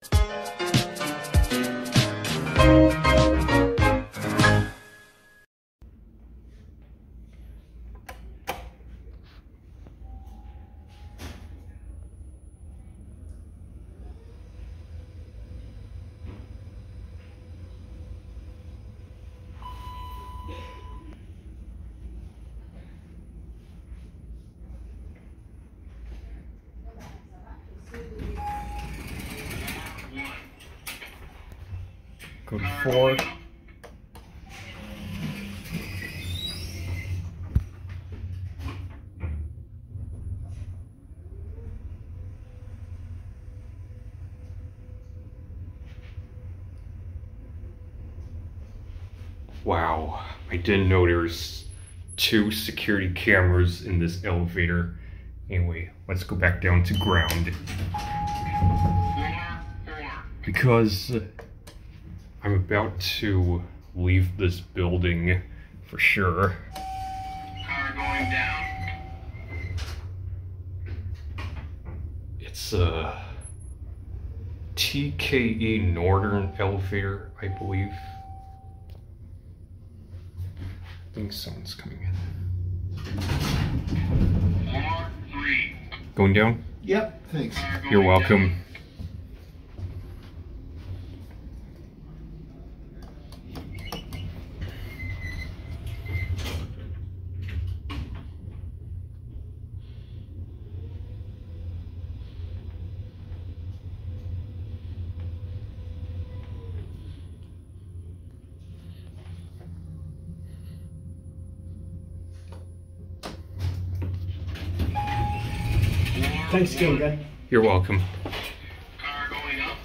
Code 4. Wow, I didn't know there's 2 security cameras in this elevator. Anyway, let's go back down to ground. Because I'm about to leave this building for sure. Power going down. It's a TKE Northern elevator, I believe. I think someone's coming in. 4-3. Going down? Yep, thanks. You're welcome. Thanks again, guy. You're welcome. Power going up.